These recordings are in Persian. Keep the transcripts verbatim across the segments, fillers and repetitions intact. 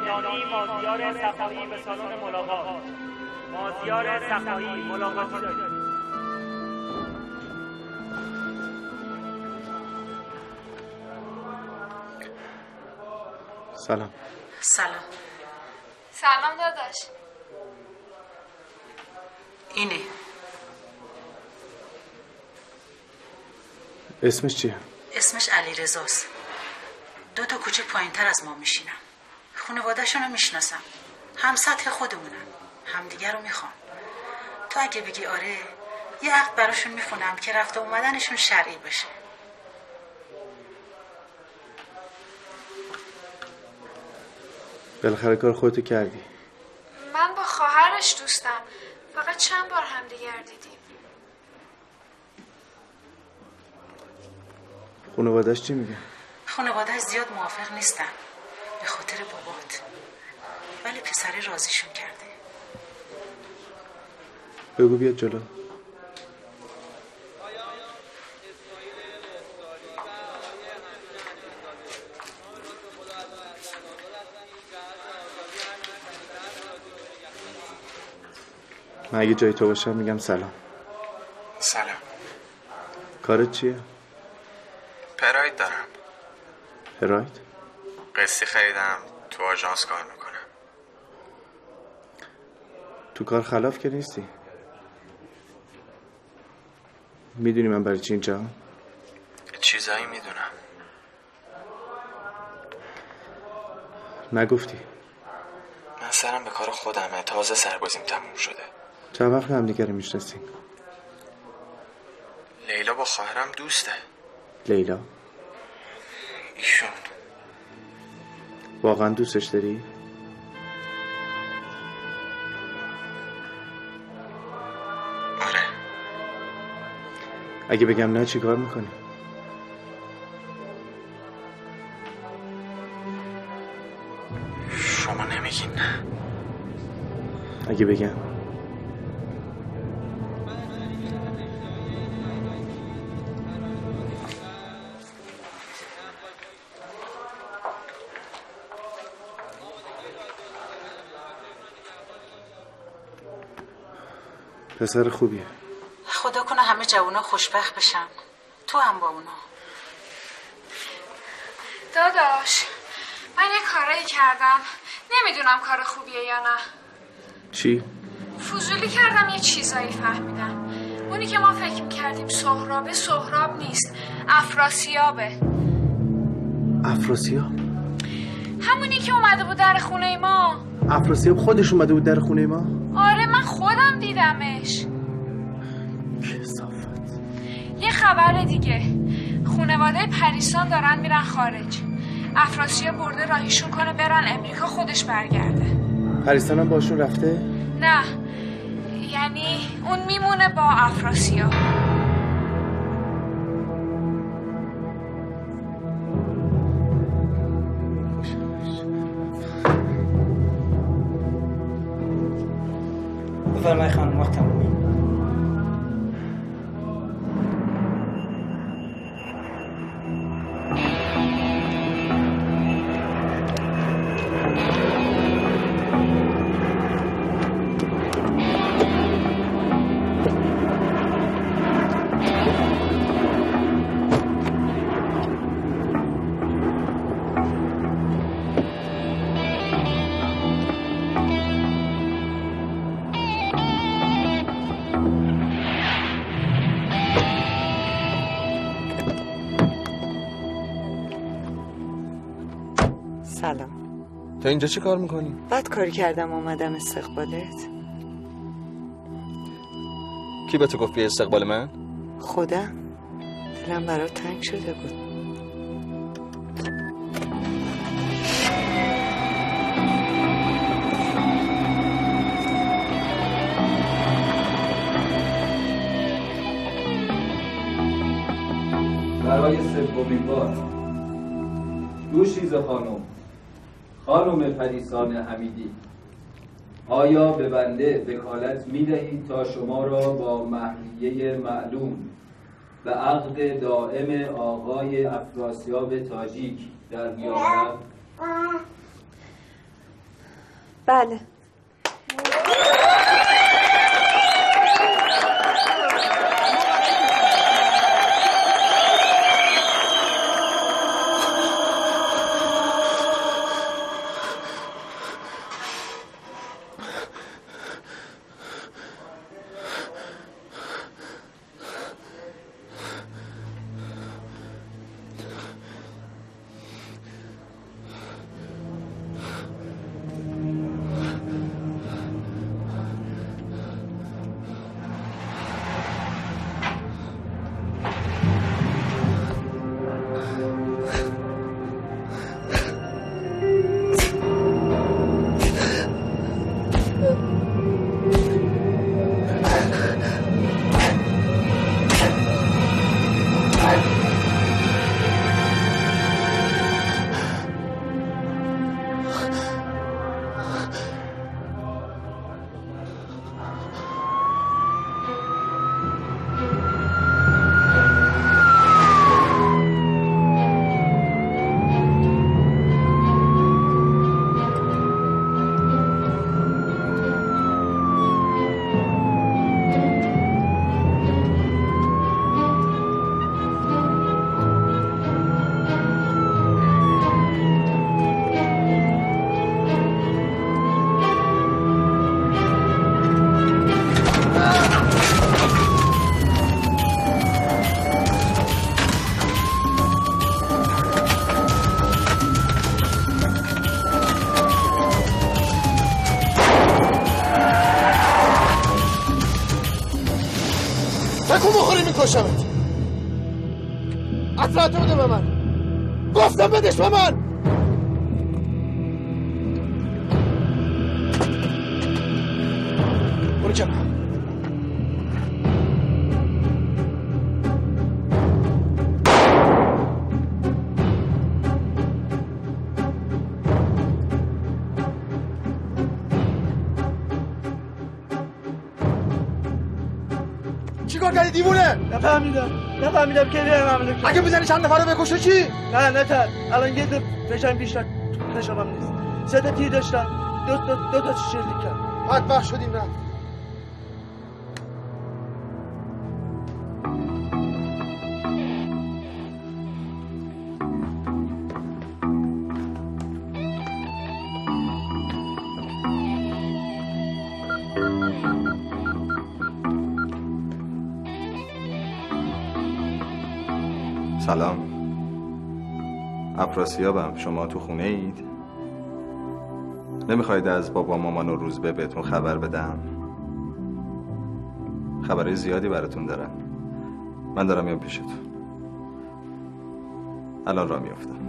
نظامی مازیار صفایی به سالن ملاقات. مازیار صفایی ملاقاتی دارید. سلام. سلام. سلام داداش. اینه. اسمش چیه؟ اسمش علیرضاست. دو تا کوچه پایین‌تر از ما میشینم. خانواده‌شون رو میشناسم. هم سطح خودمونن. همدیگه رو میخوان. تو اگه بگی آره، یه عقد براشون میخونم که رفت و اومدنشون شرعی بشه. بالاخره کار خودتو کردی. من با خواهرش دوستم. فقط چند بار هم دیگر دیدیم. خانواده‌اش چی میگه؟ خانواده‌اش زیاد موافق نیستن به خاطر بابات، ولی پسره راضیشون کرده. بگو بیاد جلو. من اگه جای تو باشم میگم سلام. سلام. کارت چیه؟ پراید دارم. پراید؟ قسطی خریدم، تو آژانس کار میکنم. تو کار خلاف که نیستی؟ میدونی من برای چی اینجا؟ چیزایی میدونم. نگفتی؟ من سرم به کار خودمه، تازه سربازیم تموم شده. چند وقت هم دیگه رو میشناسین؟ لیلا با خواهرم دوسته. لیلا؟ ایشون. واقعا دوستش داری؟ آره. اگه بگم نه چی کار میکنی؟ شما نمیگین نه. اگه بگم پسر خوبیه. خدا کنه همه جوونا خوشبخت بشن، تو هم با اونا. داداش من یه کارایی کردم، نمیدونم کار خوبیه یا نه. چی؟ فضولی کردم، یه چیزایی فهمیدم. اونی که ما فکر میکردیم سهرابه، سهراب نیست، افراسیابه. افراسیاب؟ همونی که اومده بود در خونه ما. افراسیاب خودش اومده بود در خونه ما؟ آره من خودم دیدمش. کثافت. یه خبر دیگه، خانواده پریسان دارن میرن خارج. افراسیاب برده راهیشون کنه برن امریکا، خودش برگرده. پریسان هم باشون رفته؟ نه، یعنی اون میمونه با افراسیاب. بفرمایید خانم، وقت تمومه. سلام. تو اینجا چی کار میکنی؟ بد کاری کردم اومدم استقبالت. کی به تو گفت بیا استقبال من؟ خودم. دلم برات تنگ شده بود. برای سومین بار دوشیزه خانم، خانم پریسان حمیدی، آیا به بنده وکالت می دهید تا شما را با مهریه معلوم و عقد دائم آقای افراسیاب تاجیک در بیاورم؟ بله. میکشمت. اطلاعاتو بده به من. گفتم بدش به من. برو کنار. چیکار کردی دیوونه؟ نفهمیدم نفهمیدم که بیارم عمله کنم. اگه بزنی چند نفر رو بکشه چی؟ نه نه تر الان یه دو فشارم بیشتر فشارم نیست. سه تا تیر داشتم دو تا دو تا چیز دیگه. بدبخت شدیم نه. سلام، افراسیابم. شما تو خونه اید؟ نمیخواید از بابا مامان و روزبه بهتون خبر بدم؟ خبرهای زیادی براتون دارم. من دارم میام پیشتون. الان راه میافتم.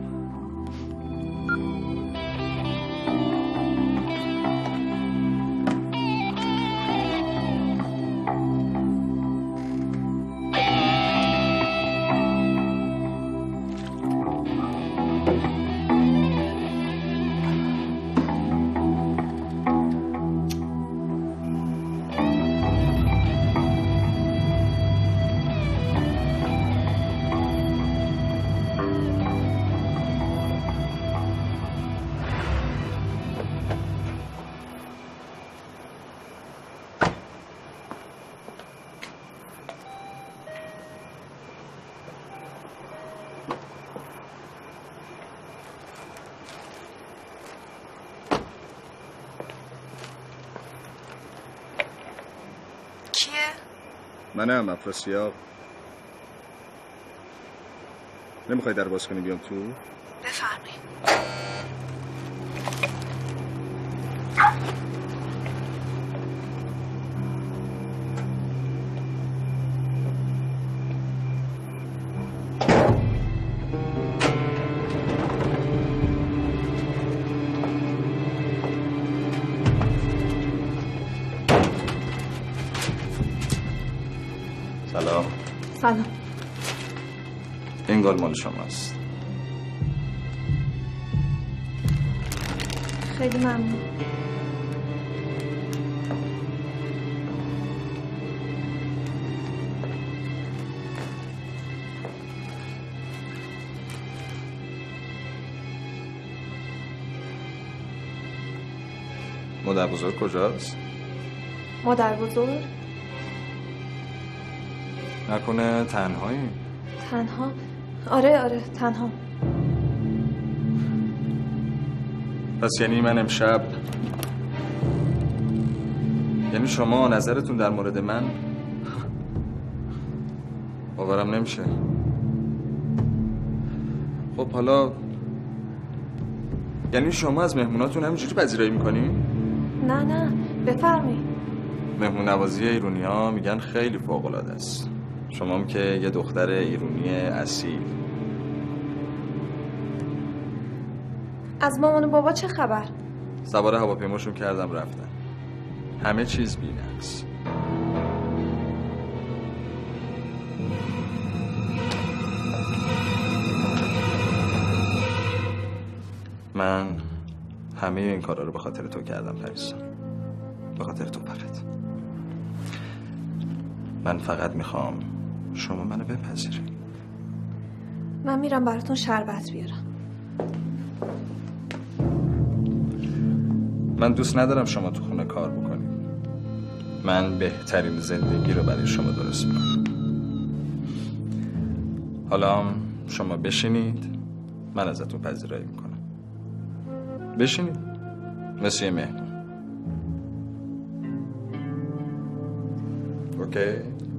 منم افراسیاب. نمیخوای در باز کنی بیام تو؟ بفرمایید. سلام. سلام. این گل مال شماست. خیلی ممنون. مادر بزرگ کجاست؟ مادر بزرگ؟ نکنه تنهایی؟ تنها؟ آره آره تنها. پس یعنی من امشب، یعنی شما نظرتون در مورد من باورم نمیشه. خب حالا یعنی شما از مهموناتون همینجوری پذیرایی میکنی؟ نه نه بفرمایید. مهمون نوازی ایرونی ها میگن خیلی فوق العاده است. شما هم که یه دختر ایرونی اصیل. از مامان و بابا چه خبر؟ سوار هواپیماشون کردم رفتن. همه چیز بی‌نقص. من همه این کارا رو به خاطر تو کردم پریسا. به خاطر تو فقط. من فقط میخوام شما منو بپذیری. من میرم براتون شربت بیارم. من دوست ندارم شما تو خونه کار بکنید. من بهترین زندگی رو برای شما درست میکنم. حالا شما بشینید، من ازتون پذیرایی میکنم. بشینید مثل یه مهمون. اوکی؟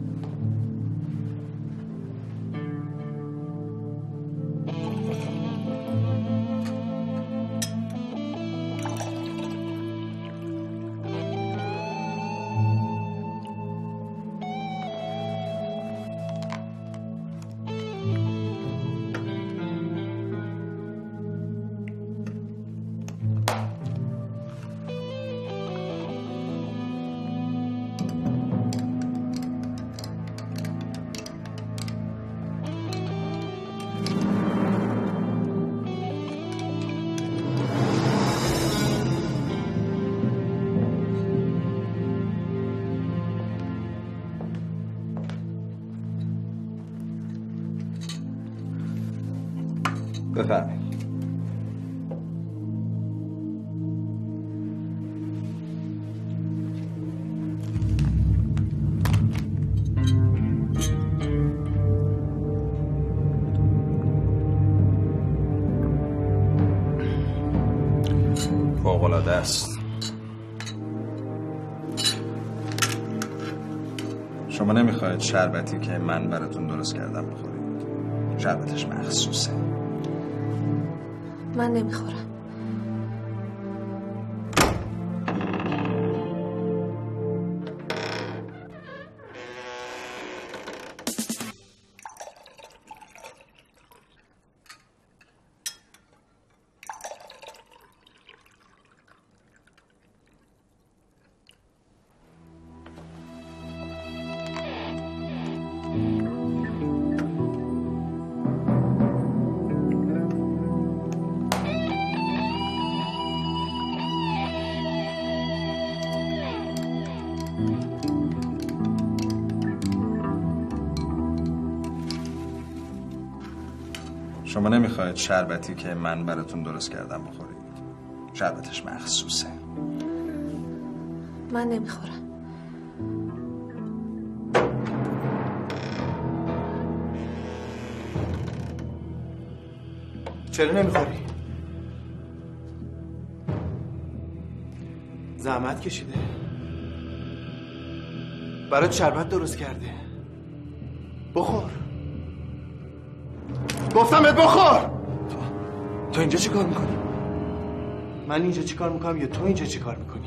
بفرمایید. فوق‌العاده است. شما نمیخواید شربتی که من براتون درست کردم بخورید؟ شربتش مخصوصه. من نمیخورم. شما نمیخواید شربتی که من براتون درست کردم بخورید؟ شربتش مخصوصه. من نمیخورم. چرا نمیخوری؟ زحمت کشیده، برات شربت درست کرده. بخور. گفتم بهت بخور. تو تو اینجا چی کار میکنی؟ من اینجا چی کار میکنم یا تو اینجا چی کار میکنی؟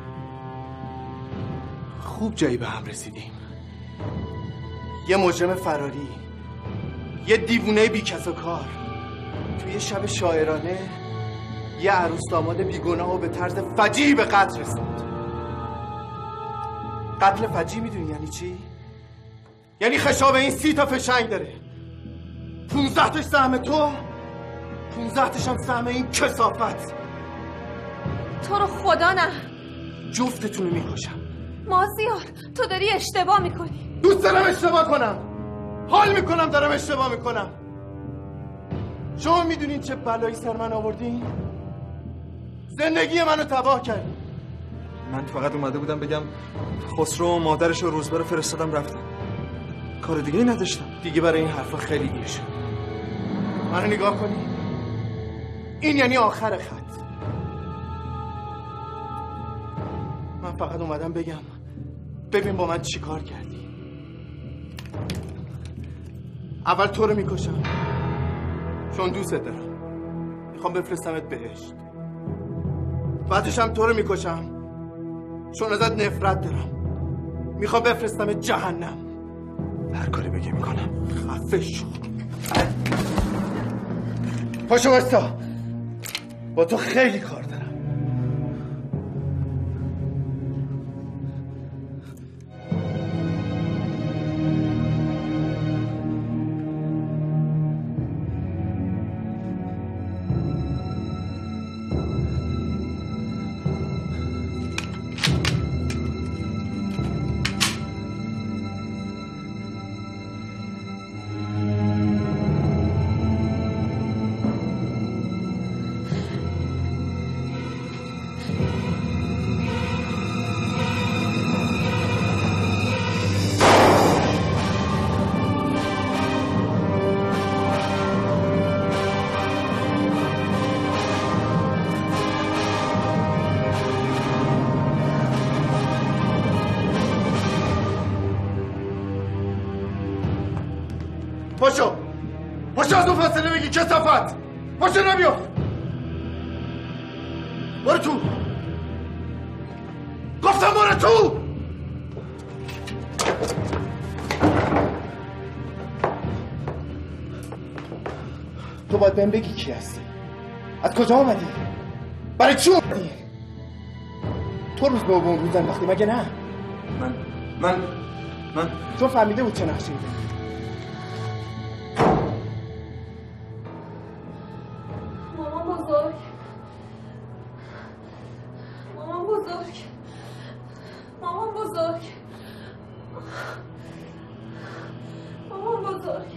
خوب جایی به هم رسیدیم. یه مجرم فراری، یه دیوونه بی کس و کار، توی یه شب شاعرانه یه عروس داماد بیگناه و به طرز فجیعی به قتل رسوند. قتل فجیع میدونی یعنی چی؟ یعنی خشاب این سی تا فشنگ داره. پونزده تاش سهم تو، پونزده تاش هم سهم این کثافت. تو رو خدا نه. جفتتون رو میکشم. مازیار تو داری اشتباه میکنی. دوست دارم اشتباه کنم، حال میکنم دارم اشتباه میکنم. شما میدونین چه بلایی سر من آوردین؟ زندگی منو تباه کردین. من فقط اومده بودم بگم خسرو و مادرش و روزبه رو فرستادم رفتم. کار دیگه ای نداشتم. دیگه برای این حرفا خیلی دیر شد. منو نگاه کنی. این یعنی آخر خط. من فقط اومدم بگم ببین با من چی کار کردی. اول تو رو میکشم چون دوست دارم، میخوام بفرستمت بهشت. بعدش هم تو رو میکشم چون ازت نفرت دارم، میخوام بفرستمت جهنم. هر کاری بگی میکنم. خفه شو. پاشو بستا، با تو خیلی کار دارم. پاشو پاشو از اون فاصله بگی کثافت. پاشو نمیافت. برو تو، گفتم برو تو. تو باید بهم بگی کی هستی، از کجا آمدی، برای چی اومدی. تو روز به اون روز انداختی مگه نه؟ من من من چون فهمیده بود چه نقشه‌ای داری. مامان بزرگ، مامان بزرگ، مامان بزرگ، مامان بزرگ.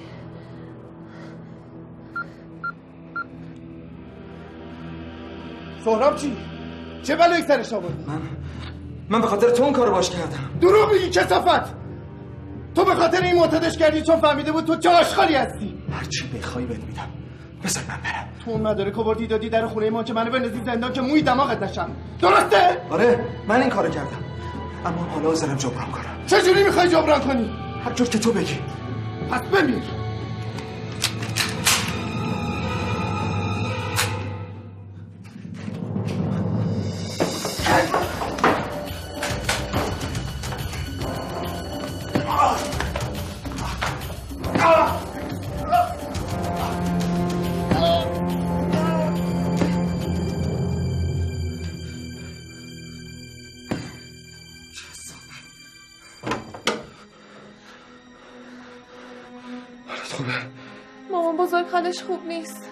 سهراب چی؟ چه بلایی سرش آوردی؟ من من به خاطر تو اون کارو باش کردم. دروغ میگی کثافت. تو به خاطر این معتادش کردی چون فهمیده بود تو چه آشغالی هستی. هر چی بخوای بهت میدم. بذار من برم. تو اون مدارک آوردی دادی در خونه ما که منو بندازی زندان که موی دماغت نشم. درسته؟ آره من این کارو کردم، اما حالا حاضرم جبران کنم. چجوری میخوای جبران کنی؟ هر جور که تو بگی. پس بمیر. مامان بزرگ حالش خوب نیست.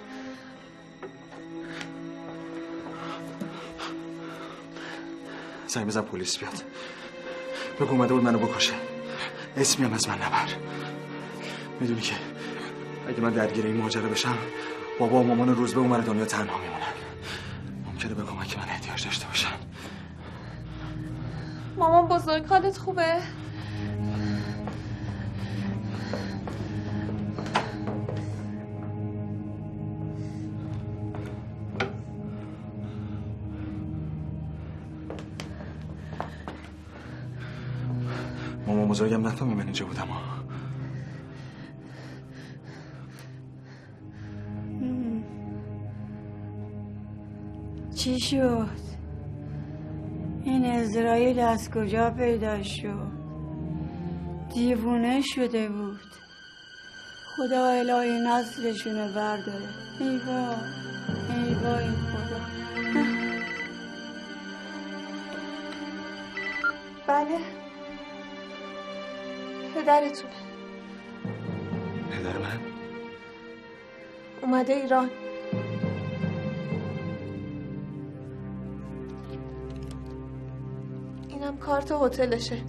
زنگ بزن پلیس بیاد، بگو اومده بود منو بکشه. اسمی هم از من نبر. میدونی که اگه من درگیر این ماجرا بشم بابا و مامان و روزبه و من دنیا تنها میمونن. ممکنه به کمک من احتیاج داشته باشن. مامان بزرگ حالت خوبه؟ مامان بزرگم نفهمی من اینجا بودم. چی شد؟ این اسرائیل از کجا پیدا شد؟ دیوونه شده بود. خدا الهی نسلشونو برداره. ای وای ای وای خدا. بله پدرتونه. پدر من؟ اومده ایران. اینم کارت هتلشه.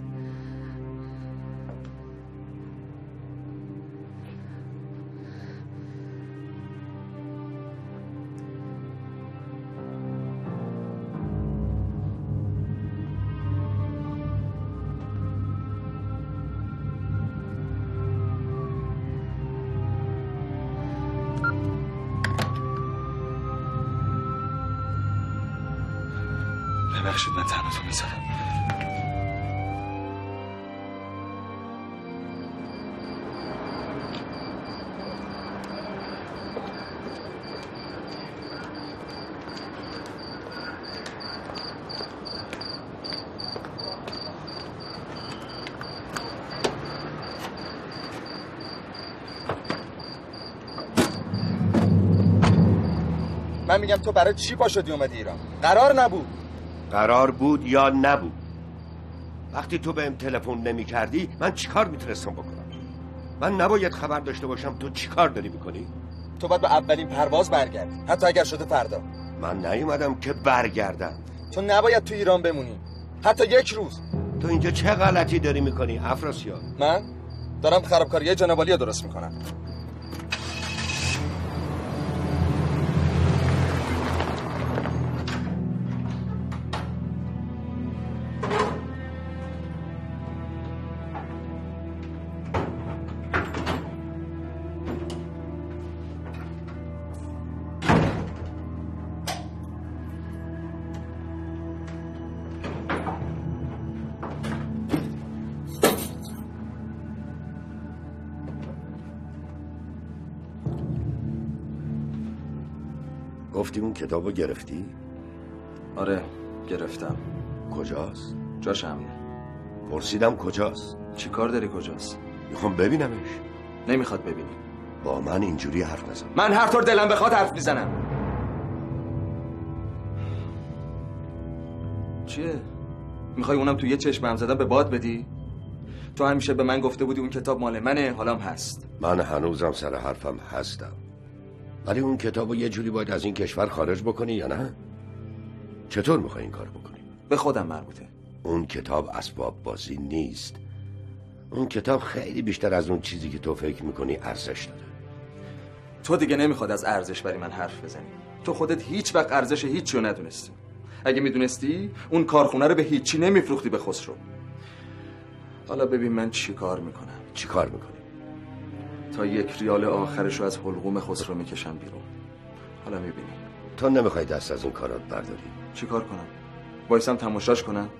ببخشید من تنهاتون میذارم. من میگم تو برای چی پا شدی اومدی ایران؟ قرار نبود. قرار بود یا نبود؟ وقتی تو بهم تلفن نمی کردی من چیکار میتونستم بکنم؟ من نباید خبر داشته باشم تو چیکار داری میکنی؟ تو باید به اولین پرواز برگردی، حتی اگر شده فردا. من نیومدم که برگردم. تو نباید تو ایران بمونی، حتی یک روز. تو اینجا چه غلطی داری میکنی افراسیاب؟ من دارم خرابکاری جناب عالی درست میکنم. گفتی اون کتابو گرفتی؟ آره گرفتم. کجاست؟ جاش امنه. پرسیدم کجاست؟ چی کار داری کجاست؟ میخوام ببینمش. نمیخواد ببینی. با من اینجوری حرف نزن. من هر طور دلم بخواد حرف میزنم. چیه؟ میخوای اونم تو یه چشم هم زدن به باد بدی؟ تو همیشه به من گفته بودی اون کتاب مال منه، حالام هست. من هنوزم سر حرفم هستم. ولی اون کتابو یه جوری باید از این کشور خارج بکنی یا نه؟ چطور میخوای این کار بکنی؟ به خودم مربوطه. اون کتاب اسباب بازی نیست. اون کتاب خیلی بیشتر از اون چیزی که تو فکر میکنی ارزش داره. تو دیگه نمیخواد از ارزش برای من حرف بزنی. تو خودت هیچ وقت ارزش هیچی رو ندونستی. اگه میدونستی اون کارخونه رو به هیچی نمیفروختی به خسرو. حالا ببین من چی کار میکنم. چی کار میکنی؟ تا یک ریال آخرش رو از حلقوم خسرو میکشم بیرون. حالا میبینی. تو نمیخوای دست از این کارات برداری؟ چی کار کنم؟ بایستم تماشاش کنم؟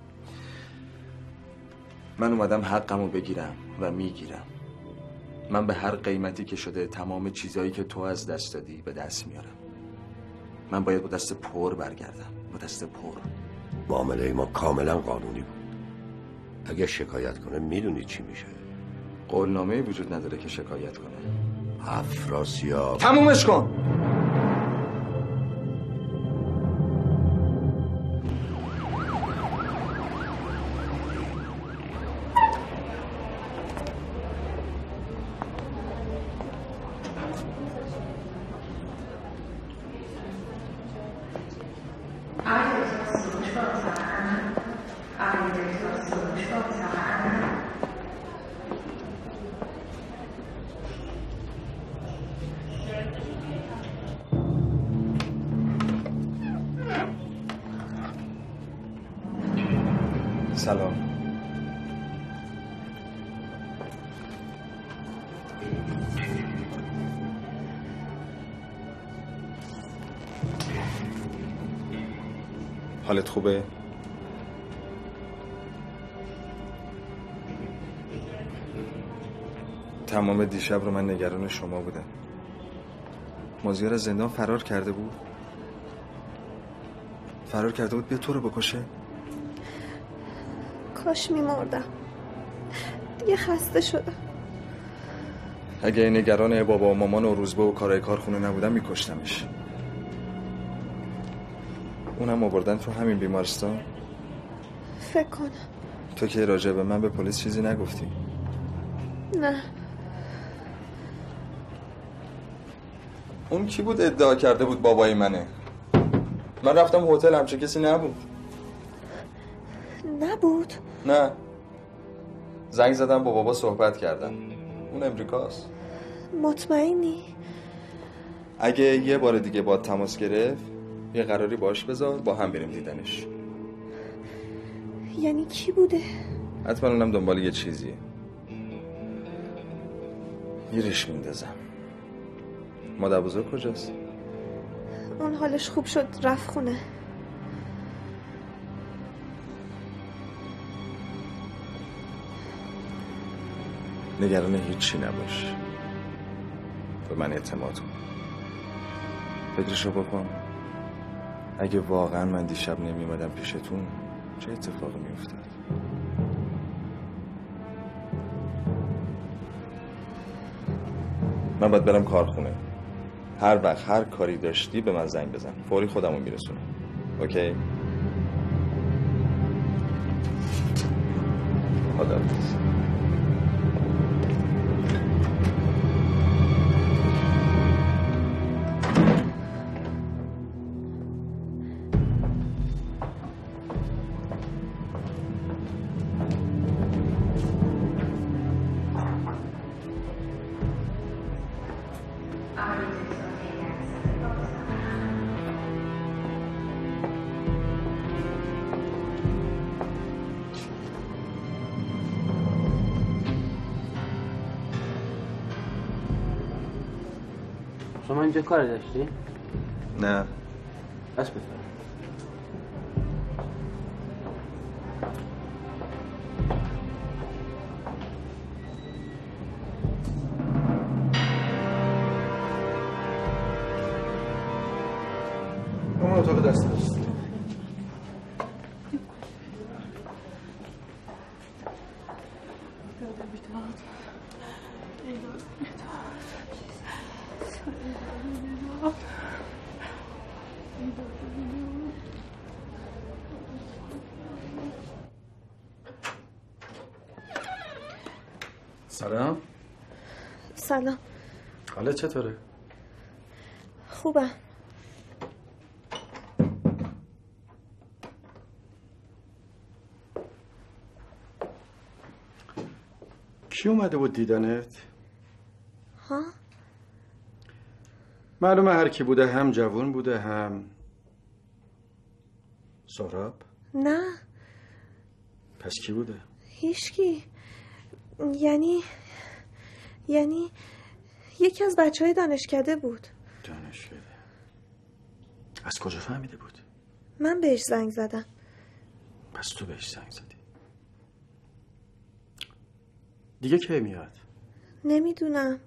من اومدم حقمو بگیرم و میگیرم. من به هر قیمتی که شده تمام چیزایی که تو از دست دادی به دست میارم. من باید با دست پر برگردم. با دست پر. معامله ما کاملا قانونی بود. اگه شکایت کنه میدونی چی میشه؟ قولنامه‌ای وجود نداره که شکایت کنه. افراسیاب تمومش کن. سلام. حالت خوبه؟ تمام دیشب رو من نگران شما بودم. مازیار از زندان فرار کرده بود. فرار کرده بود بیا تو رو بکشه. کاش میمردم. دیگه خسته شدم. اگه نگران بابا و مامان و روزبه و کارهای کارخونه نبودم میکشتمش. اونم آوردن تو همین بیمارستان. فکر کنم. تو که راجع به من به پلیس چیزی نگفتی؟ نه. اون کی بود ادعا کرده بود بابای منه؟ من رفتم هتل همچه کسی نبود. نبود؟ نه. زنگ زدم با بابا صحبت کردم. اون امریکاست. مطمئنی؟ اگه یه بار دیگه با تماس گرفت یه قراری باش بذار با هم بریم دیدنش. یعنی کی بوده؟ حتما اونم دنبال یه چیزیه. گیرش میندازم. مادر بزرگ کجاست؟ اون حالش خوب شد رفت خونه. نگران هیچی نباش. به من اعتماد کن. فکرشو بکن اگه واقعا من دیشب نمیومدم پیشتون چه اتفاقی میافتاد. من باید برم کارخونه. هر وقت هر کاری داشتی به من زنگ بزن، فوری خودمو میرسونم. اوکی؟ خداحافظ. شما اینجا کار داشتی؟ نه. بس بفرم. اون اتاق دست است. سلام. سلام. حالت چطوره؟ خوبم. کی اومده بود دیدنت؟ ها؟ معلومه هر کی بوده، هم جوون بوده هم سهراب؟ نه. پس کی بوده؟ هیچکی. یعنی یعنی یکی از بچه های دانشکده بود. دانشکده؟ از کجا فهمیده بود؟ من بهش زنگ زدم. پس تو بهش زنگ زدی. دیگه کی میاد؟ نمیدونم.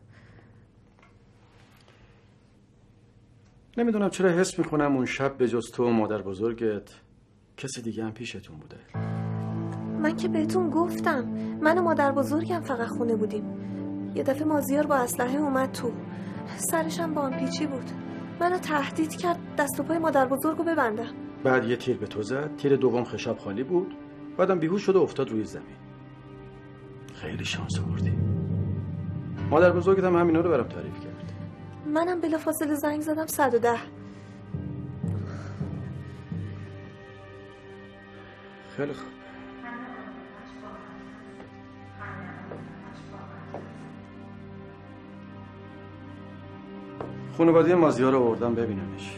نمیدونم چرا حس میکنم اون شب به جز تو و مادر بزرگت کسی دیگه هم پیشتون بوده. من که بهتون گفتم من و مادر بزرگم فقط خونه بودیم. یه دفعه مازیار با اسلحه اومد تو، سرشم بام پیچی بود، منو تهدید کرد دست و پای مادر بزرگو ببندم. بعد یه تیر به تو زد، تیر دوم خشاب خالی بود، بعدم بیهوش شد و افتاد روی زمین. خیلی شانس آوردی. مادر بزرگت هم همینا رو برام تعریف کرد. منم بلافاصله زنگ زدم صد و ده. خیلی خوب. خانواده مازیار رو آوردم ببینمش.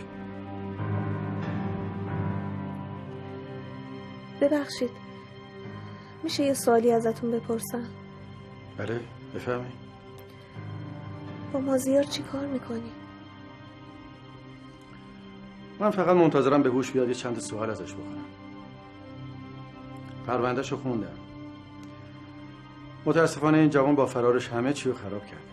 ببخشید میشه یه سوالی ازتون بپرسم؟ بله بفرمایید. با مازیار چی کار میکنی؟ من فقط منتظرم به هوش بیاد یه چند سوال ازش بکنم. پروندهشو خوندم. متاسفانه این جوان با فرارش همه چی رو خراب کرده.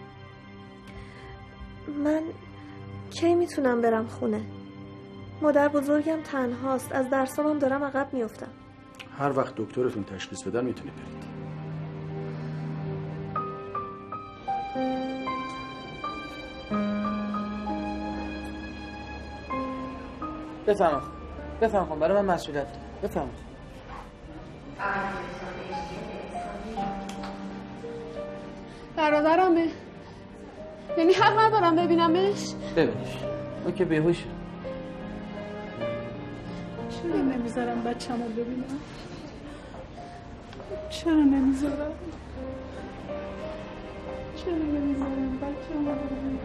من کی میتونم برم خونه؟ مادر بزرگم تنهاست، از درسامم دارم عقب میافتم. هر وقت دکترتون تشخیص بدن میتونید برید. بفهم خون بفهم خون برای من مسئولیت بفهم. برادرمه، یعنی حق ندارم ببینمش؟ ببینیش اون که بیهوشه. چرا نمیذارم بچه‌مو ببینم؟ چرا نمیذارم؟ چرا نمیذارم بچه‌مو ببینم؟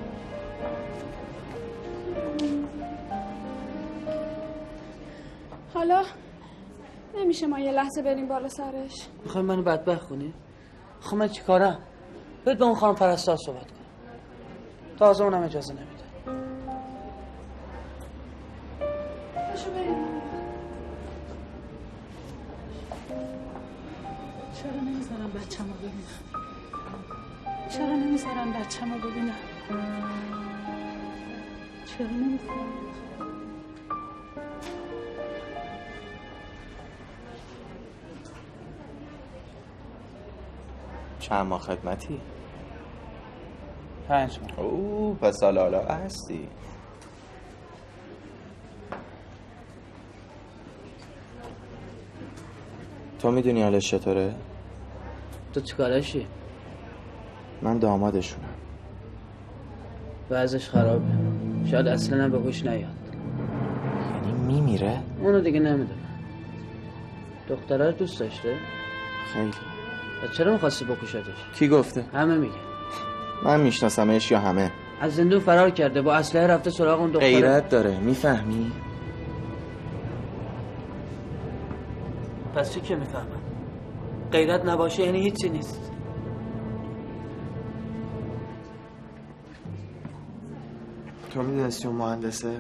حالا نمیشه ما یه لحظه بریم بالا سرش؟ میخوای منو بدبخت کنی؟ خب من چی کارم؟ باید با اون خانم پرستار صحبت کنم. تازه اونم اجازه نمیده. باشو بریم. چرا نمیذارم بچه‌مو ببینم؟ چرا نمیذارن بچه‌مو ببینم؟ چرا نمیذارن؟ چند ماه خدمتی؟ پنج ماه. اوه پس سال حالا هستی. تو میدونی حالش چطوره؟ تو چیکارشی؟ من دامادشونم. وضعش خرابه، شاید اصلا به هوش نیاد. یعنی میمیره؟ اونو دیگه نمیدونم. دختره رو دوست داشته؟ خیلی. و چرا میخواستی بکشتش؟ کی گفته؟ همه میگه. من میشناسمش یا همه؟ از زندون فرار کرده، با اسلحه رفته سراغ اون دختره. غیرت داره، میفهمی؟ پس چی که میفهمم؟ غیرت نباشه یعنی هیچی نیست. تو میدونستی اون مهندسه؟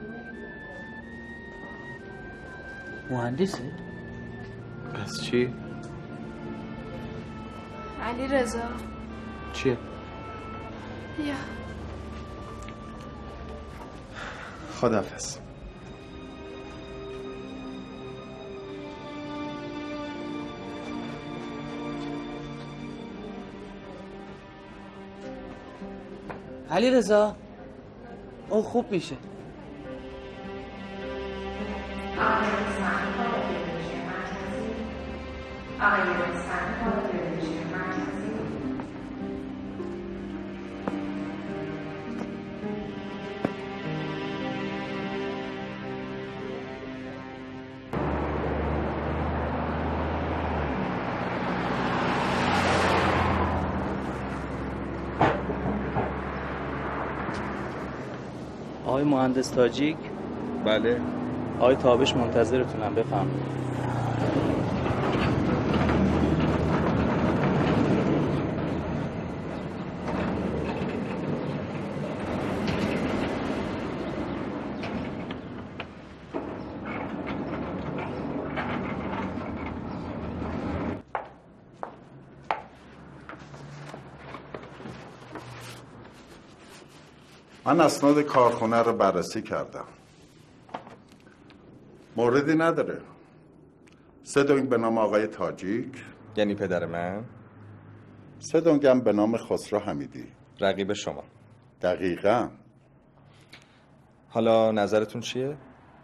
مهندسه؟ پس چی؟ علی رضا چیه؟ بیا. خداحافظ. علی رضا اون خوب میشه. آقای مهندس تاجیک؟ بله. آقای تابش منتظرتونم، بفرمایید. من اسناد کارخونه رو بررسی کردم، موردی نداره. سه دنگ به نام آقای تاجیک، یعنی پدر من. سه دنگ هم به نام خسرو حمیدی، رقیب شما. دقیقاً. حالا نظرتون چیه؟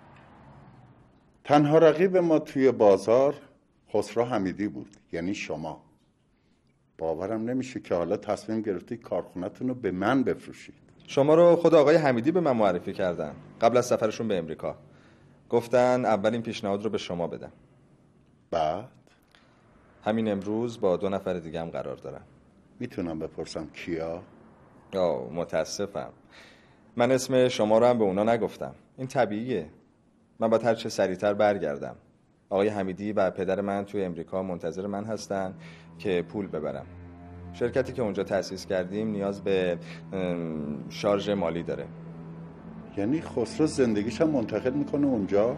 تنها رقیب ما توی بازار خسرو حمیدی بود، یعنی شما. باورم نمیشه که حالا تصمیم گرفتی کارخونه‌تون رو به من بفروشید. شما رو خود آقای حمیدی به من معرفی کردن قبل از سفرشون به امریکا. گفتن اولین پیشنهاد رو به شما بدم. بعد؟ همین امروز با دو نفر دیگه هم قرار دارم. میتونم بپرسم کیا؟ آه متاسفم. من اسم شما رو هم به اونا نگفتم. این طبیعیه. من باید هر چه سریعتر برگردم. آقای حمیدی و پدر من توی امریکا منتظر من هستن که پول ببرم. شرکتی که اونجا تأسیس کردیم نیاز به شارژ مالی داره. یعنی خسرو زندگیش هم منتقل میکنه اونجا؟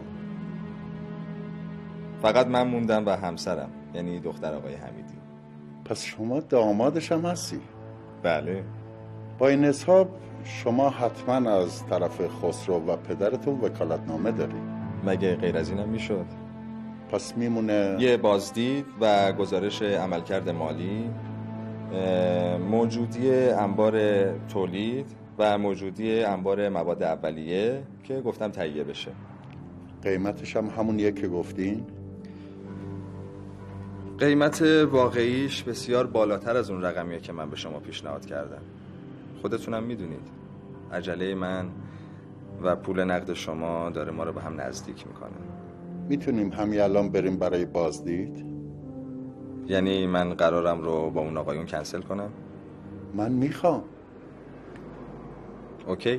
فقط من موندم و همسرم، یعنی دختر آقای حمیدی. پس شما دامادش هم هستی؟ بله. با این حساب شما حتما از طرف خسرو و پدرتون وکالتنامه داری. مگه غیر از اینم میشد؟ پس میمونه یه بازدید و گزارش عملکرد مالی، موجودی انبار تولید و موجودی انبار مواد اولیه که گفتم تهیه بشه. قیمتش هم همونیه که گفتین؟ قیمت واقعیش بسیار بالاتر از اون رقمیه که من به شما پیشنهاد کردم. خودتونم میدونید عجله من و پول نقد شما داره ما رو به هم نزدیک میکنه. میتونیم همین الان بریم برای بازدید؟ یعنی من قرارم رو با اون آقایون کنسل کنم؟ من میخوام. اوکی.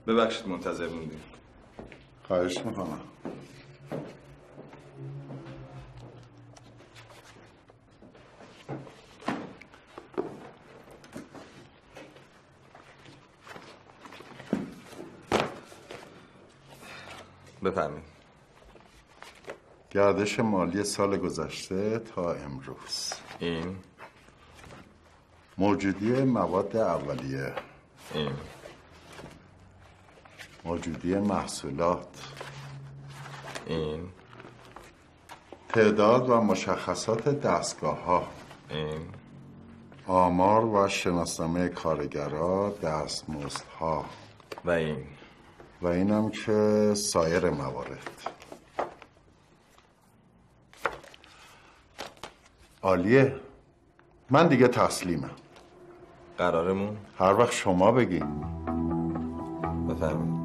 ببخشید منتظر موندیم. خواهش میکنم. بفرمایید. گردش مالی سال گذشته تا امروز. این موجودی مواد اولیه. این موجودی محصولات. این تعداد و مشخصات دستگاه ها. این آمار و شناسنامه کارگرها، دستمزدها. و این و اینم که سایر موارد. عالیه. من دیگه تسلیمم. قرارمون هر وقت شما بگین. بفرمایید.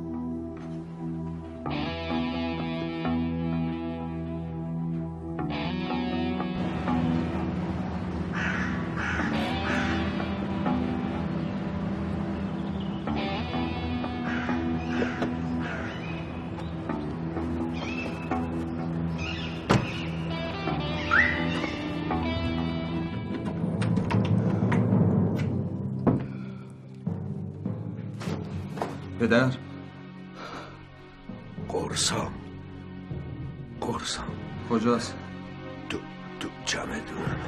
پدر قرصام قرصام کجاست؟ تو تو چمدونم.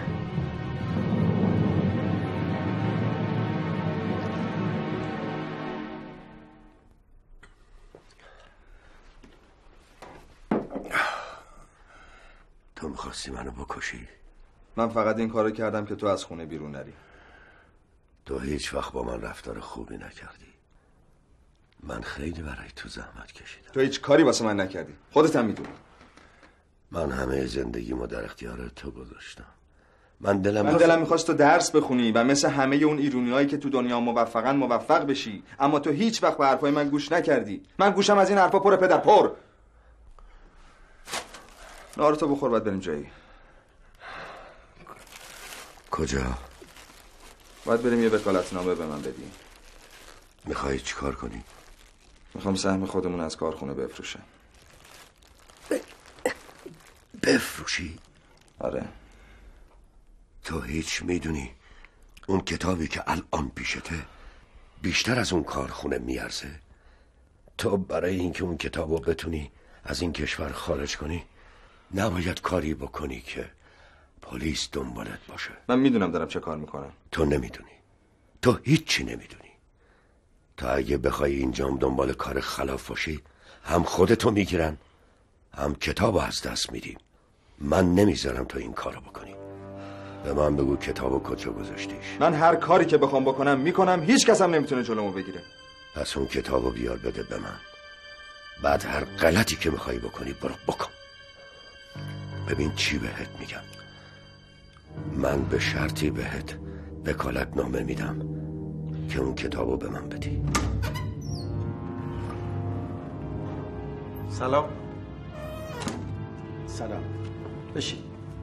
تو میخواستی منو بکشی؟ من فقط این کارو کردم که تو از خونه بیرون نری. تو هیچ وقت با من رفتار خوبی نکردی. من خیلی برای تو زحمت کشیدم. تو هیچ کاری واسه من نکردی. خودت هم میدونی. من همه زندگیمو در اختیار تو گذاشتم. من دلم من دلم میخواست تو درس بخونی و مثل همه اون ایرونیایی که تو دنیا موفقن موفق بشی، اما تو هیچ وقت به حرفای من گوش نکردی. من گوشم از این حرفا پر پدر پر. نهار تو بخور بعد بریم جایی. کجا؟ باید بریم یه وکالتنامه به من بدی. میخوای چیکار کنی؟ میخوام سهم خودمون از کارخونه بفروشم. ب... بفروشی؟ آره. تو هیچ میدونی اون کتابی که الان پیشته بیشتر از اون کارخونه میارزه؟ تو برای اینکه اون کتابو بتونی از این کشور خارج کنی نباید کاری بکنی که پلیس دنبالت باشه. من میدونم دارم چه کار میکنم. تو نمیدونی. تو هیچی نمیدونی. تا اگه بخوای اینجام دنبال کار خلاف باشی هم خودتو میگیرن هم کتابو از دست میدیم. من نمیذارم تو این کارو بکنی. به من بگو کتابو کجا گذاشتیش. من هر کاری که بخوام بکنم میکنم. هیچ کس هم نمیتونه جلومو بگیره. پس اون کتابو بیار بده به من. بعد هر غلطی که میخوای بکنی برو بکن. ببین چی بهت میگم. من به شرطی بهت وکالت نامه میدم که اون کتابو به من بدی. سلام. سلام. بشین.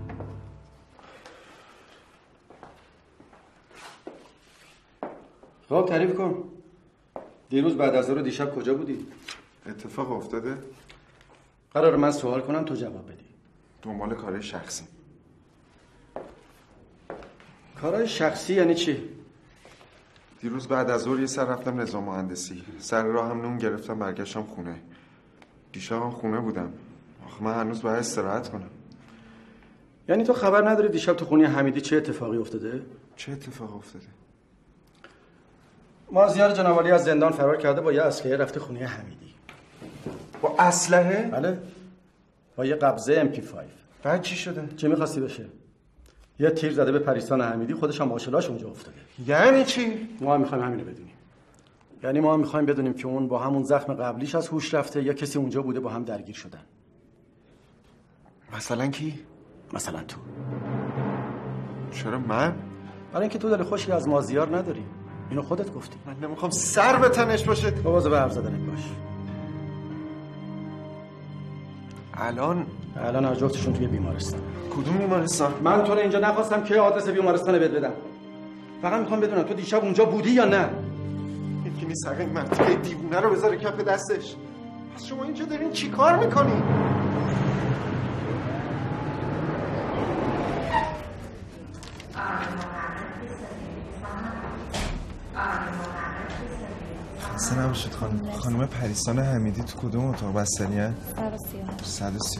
خب تعریف کن. دیروز بعد از ظهر دیشب کجا بودی؟ اتفاق افتاده؟ قرار من سوال کنم تو جواب بدی. دنبال کارهای شخصی. کارهای شخصی یعنی چی؟ دیروز بعد از ظهر یه سر رفتم نظام مهندسی. سر راه هم نون گرفتم برگشتم خونه. دیشبم خونه بودم. آخه من هنوز باید استراحت کنم. یعنی تو خبر نداری دیشب تو خونه حمیدی چه اتفاقی افتاده؟ چه اتفاق افتاده؟ مازیار جنابعالی از زندان فرار کرده با یه اسلحه رفته خونه حمیدی. با اسلحه؟ بله. با یه قبضه ام پی پنج. بعد چی شده؟ چی می‌خواستی بشه؟ یه تیر زده به پریسان حمیدی، خودش هم ماشاءالله اونجا افتاده. یعنی چی؟ ما هم می‌خوایم همینو بدونیم. یعنی ما هم می‌خوایم بدونیم که اون با همون زخم قبلیش از هوش رفته یا کسی اونجا بوده با هم درگیر شدن. مثلا کی؟ مثلا تو. چرا من؟ برای اینکه تو دل خوشی از مازیار نداری. اینو خودت گفتی. من نمیخوام سر به تنش باشه. بابا به حرف زدنت باش. الان الان هر جفتشون توی بیمارستان. کدوم بیمارستان؟ من تو رو اینجا نخواستم که آدرس بیمارستان بهت بدم. فقط میخوام بدونم تو دیشب اونجا بودی یا نه؟ میتونی سقه منطقه دیوونه رو بذاره کف دستش. پس شما اینجا دارین چی کار میکنین؟ خسته نباشید خانم. خانم پریسان حمیدی تو کدوم اتاق بستنی هست؟ صد و سی.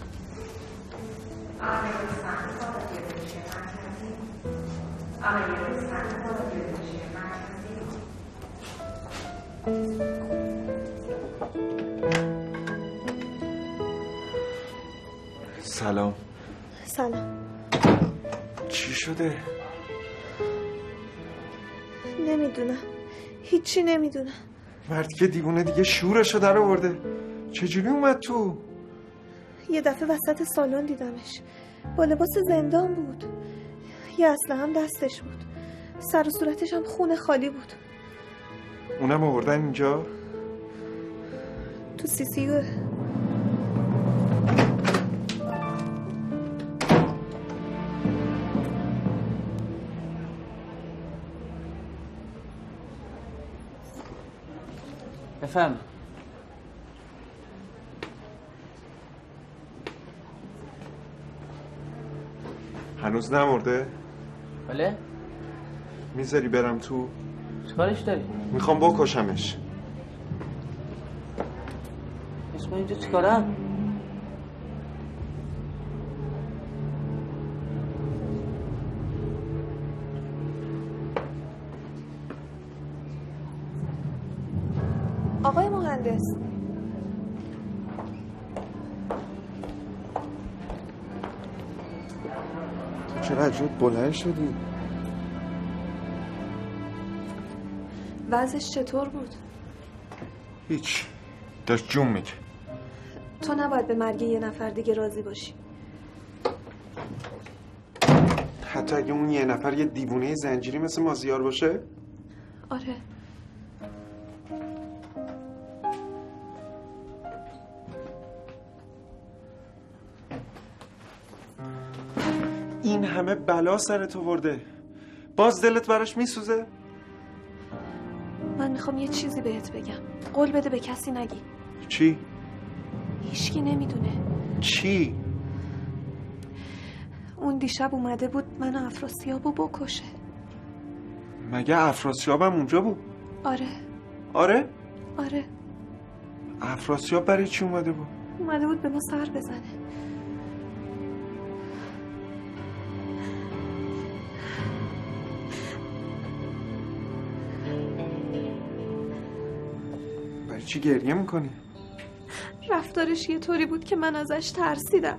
سلام. سلام. چی شده؟ نمیدونم، هیچی نمیدونم. مردی که دیوونه دیگه شورشو در آورده. چجوری اومد تو؟ یه دفعه وسط سالن دیدمش، با لباس زندان بود، یه اسلحه هم دستش بود، سر و صورتش هم خون خالی بود. اونم آوردن اینجا؟ تو سی سی یو. بفهم. هنوز نمرده؟ بله؟ میذاری برم تو؟ چیکارش داری؟ میخوام بکشمش. اسم اینجا چیکارم؟ آقای مهندس، چرا عجب بلند شدی؟ وضعش چطور بود؟ هیچ، داشت جون میگه. تو نباید به مرگ یه نفر دیگه راضی باشی. حتی اگه اون یه نفر یه دیوونه زنجیری مثل مازیار باشه؟ آره. این همه بلا سرت آورده، باز دلت براش میسوزه؟ من میخوام یه چیزی بهت بگم، قول بده به کسی نگی. چی؟ هیچکی نمیدونه. چی؟ اون دیشب اومده بود منو افراسیابو بکشه. مگه افراسیابم اونجا بود؟ آره. آره؟ آره. افراسیاب برای چی اومده بود؟ اومده بود به ما سر بزنه. برای چی گریه میکنی؟ رفتارش یه طوری بود که من ازش ترسیدم.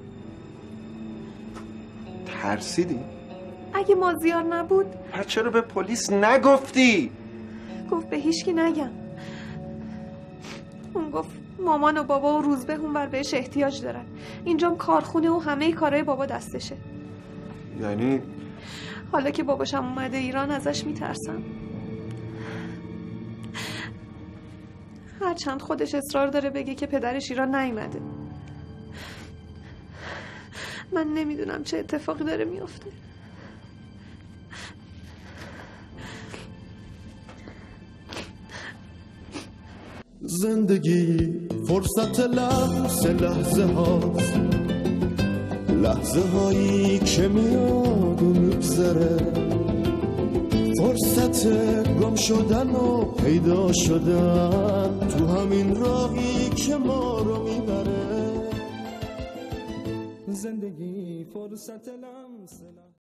ترسیدی؟ اگه مازیار نبود. پس چرا به پلیس نگفتی؟ گفت به هیچکی نگم. اون گفت مامان و بابا و روزبه اونور بهش احتیاج دارن، اینجام کارخونه و همه کارهای بابا دستشه. یعنی حالا که باباشم اومده ایران ازش میترسم. هرچند خودش اصرار داره بگه که پدرش ایران نیومده. من نمیدونم چه اتفاقی داره میفته. زندگی فرصت لحظه لحظه هاست، لحظه هایی که میاد و میگذره، فرصت گم شدن و پیدا شدن تو همین راهی که ما رو میبره. زندگی فرصت لحظه